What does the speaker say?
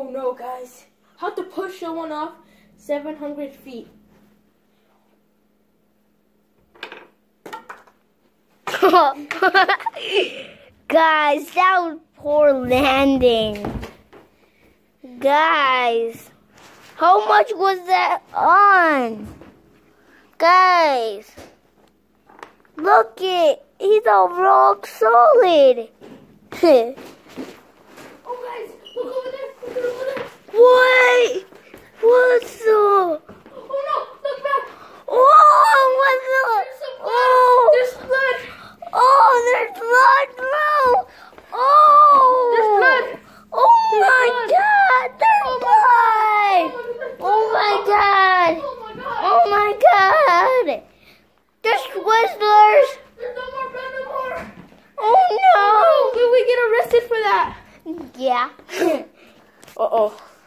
Oh no, guys. How to push someone off 700 feet. Guys, that was poor landing. Guys, how much was that on? Guys, look it. He's a rock solid. Oh guys, look over there. Look over there. What? What's the? Oh no, look back. Oh, what's the? Oh, There's blood. oh, there's blood, bro. Oh, There's blood. Oh There's my blood. God, there's blood. Oh my God. Oh my god. Oh my God. There's Twizzlers. There's no more blood no more. Oh Will we get arrested for that? no. Yeah. Uh-oh.